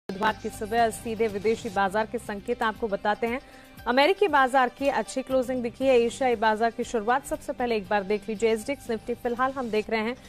बुधवार की सुबह सीधे विदेशी बाजार के संकेत आपको बताते हैं। अमेरिकी बाजार की अच्छी क्लोजिंग दिखी है। एशियाई बाजार की शुरुआत सबसे पहले एक बार देख लीजिए। एसडीएक्स निफ्टी फिलहाल हम देख रहे हैं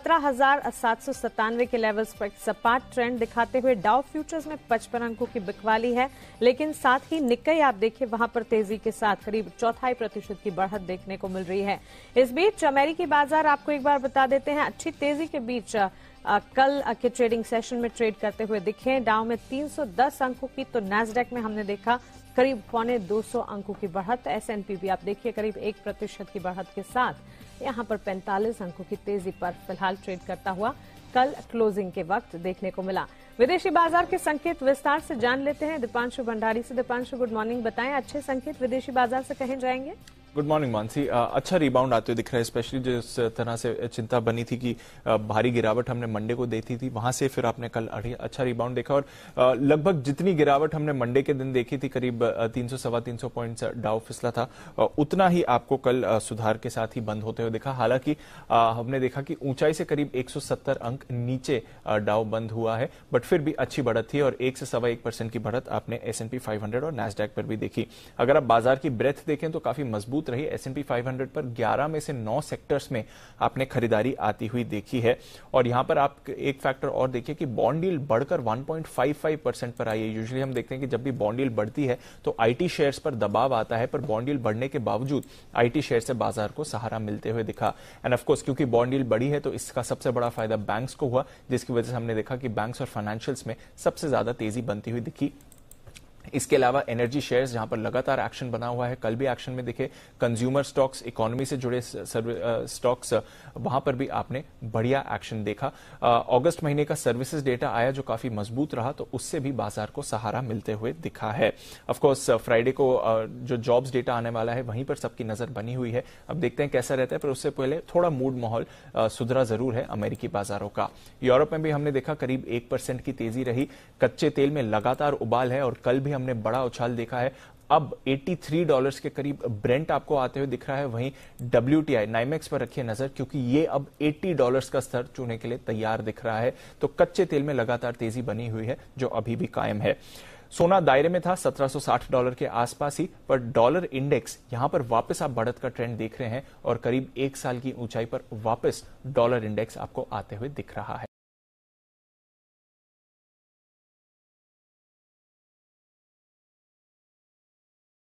17,797 के लेवल्स पर सपाट ट्रेंड दिखाते हुए। डाउ फ्यूचर्स में 55 अंकों की बिकवाली है, लेकिन साथ ही निक्केई आप देखिए वहां पर तेजी के साथ करीब 0.25% की बढ़त देखने को मिल रही है। इस बीच अमेरिकी बाजार आपको एक बार बता देते हैं अच्छी तेजी के बीच कल के ट्रेडिंग सेशन में ट्रेड करते हुए दिखे। डाउ में 310 अंकों की, तो नैस्डैक में हमने देखा करीब 250 अंकों की बढ़त। एसएनपी भी आप देखिए करीब 1% की बढ़त के साथ यहां पर 45 अंकों की तेजी पर फिलहाल ट्रेड करता हुआ कल क्लोजिंग के वक्त देखने को मिला। विदेशी बाजार के संकेत विस्तार से जान लेते हैं दीपांशु भंडारी से। Deepanshu, good morning. बताएं अच्छे संकेत विदेशी बाजार से कहीं जाएंगे? Good morning Mansi. अच्छा रिबाउंड आते हुए दिख रहा है, स्पेशली जिस तरह से चिंता बनी थी कि भारी गिरावट हमने मंडे को देखी थी, वहां से फिर आपने कल अच्छा रिबाउंड देखा और लगभग जितनी गिरावट हमने मंडे के दिन देखी थी, करीब 300-325 पॉइंट्स डाउ फिसला था, उतना ही आपको कल सुधार के साथ ही बंद होते हुए दिखा। हालांकि हमने देखा कि ऊंचाई से करीब 170 अंक नीचे डाउ बंद हुआ है, बट फिर भी अच्छी बढ़त थी और 1 से 1.25% की बढ़त आपने S&P 500 और नैस्डैक पर भी देखी। अगर आप बाजार की ब्रेथ देखें तो काफी मजबूत रही। S&P 500 पर 11 में से 9 सेक्टर्स में आपने खरीदारी आती हुई देखी है। और यहां पर आप एक फैक्टर और देखिए कि बॉन्ड यील्ड बढ़कर 1.55% पर आई है। यूजुअली हम देखते हैं कि जब भी बॉन्ड यील्ड बढ़ती है तो आईटी शेयर्स पर दबाव आता है, पर बॉन्ड यील्ड बढ़ने के बावजूद आईटी शेयर से बाजार को सहारा मिलते हुए दिखा। एंड ऑफ कोर्स क्योंकि बॉन्ड यील्ड बढ़ी है तो इसका सबसे बड़ा फायदा बैंक्स को हुआ, जिसकी वजह से हमने देखा कि बैंक्स और फाइनेंशियल्स में सबसे ज्यादा तेजी बनती हुई दिखी। इसके अलावा एनर्जी शेयर्स जहां पर लगातार एक्शन बना हुआ है, कल भी एक्शन में दिखे। कंज्यूमर स्टॉक्स, इकोनॉमी से जुड़े स्टॉक्स, वहां पर भी आपने बढ़िया एक्शन देखा। अगस्त महीने का सर्विसेज डेटा आया जो काफी मजबूत रहा, तो उससे भी बाजार को सहारा मिलते हुए दिखा है। ऑफ कोर्स फ्राइडे को जो जॉब्स डेटा आने वाला है वहीं पर सबकी नजर बनी हुई है। अब देखते हैं कैसा रहता है, पर उससे पहले थोड़ा मूड माहौल सुधरा जरूर है अमेरिकी बाजारों का। यूरोप में भी हमने देखा करीब 1% की तेजी रही। कच्चे तेल में लगातार उबाल है और कल भी हमने बड़ा उछाल देखा है। अब $83 के करीब ब्रेंट आपको आते हुए दिख रहा है। वहीं WTI नाइमेक्स पर रखिए नजर, क्योंकि ये अब $80 का स्तर छूने के लिए तैयार दिख रहा है। तो कच्चे तेल में लगातार तेजी बनी हुई है जो अभी भी कायम है। सोना दायरे में था $1760 के आसपास ही, पर डॉलर इंडेक्स यहां पर वापस आप बढ़त का ट्रेंड देख रहे हैं और करीब 1 साल की ऊंचाई पर वापस डॉलर इंडेक्स आपको आते हुए दिख रहा है।